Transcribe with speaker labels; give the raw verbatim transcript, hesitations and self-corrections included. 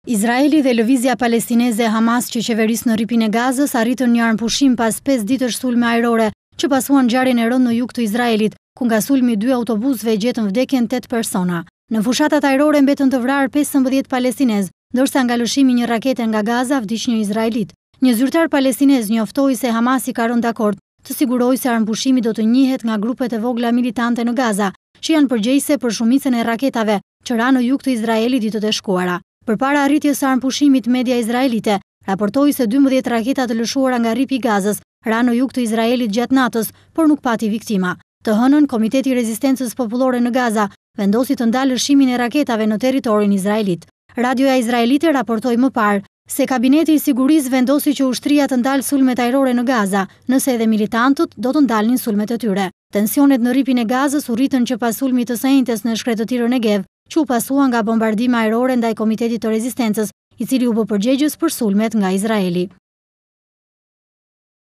Speaker 1: Izraeli dhe lëvizja palestineze Hamas që qeveris në ripin e Gazës arritën një armpushim pas pesë ditësh sulme ajrore që pasuan ngjarjen e rënë në jug të Izraelit, ku nga sulmi dy autobusëve gjetën vdekjen tetë persona. Në fushatat ajrore mbetën të vrarë pesëmbëdhjetë palestinez, ndërsa nga lëshimi një rakete nga Gaza vdiq një izraelit. Një zyrtar palestinez njoftoi se Hamasi ka rënë dakord të sigurojë se armpushimi do të njihet nga grupet e vogla militante në Gaza, që janë përgjegjëse për shumicën e raketave që ra në jug të Izraelit ditët e shkuara. Përpara arritjes së armpushimit, media izraelite raportoi se dymbëdhjetë raketa të lëshuara nga ripi i Gazës ra në jug të Izraelit gjatë natës, por nuk pati viktima. Të hënën, Komiteti i Rezistencës Popullore në Gaza vendosi të ndalë lëshimin e raketave në territorin izraelit. Radioja izraelite raportoi më parë se Kabineti i Sigurisë vendosi që ushtria të ndalë sulmet ajrore në Gaza, nëse edhe militantët do të ndalnin sulmet e tyre. Tensionet në ripin e Gazës u rritën që pas sulmit të së njëjtës në shkretëtirën e Negev, që u pasua nga bombardime ajrore ndaj Komitetit të Rezistencës, i cili u bë përgjegjës për sulmet nga Izraeli.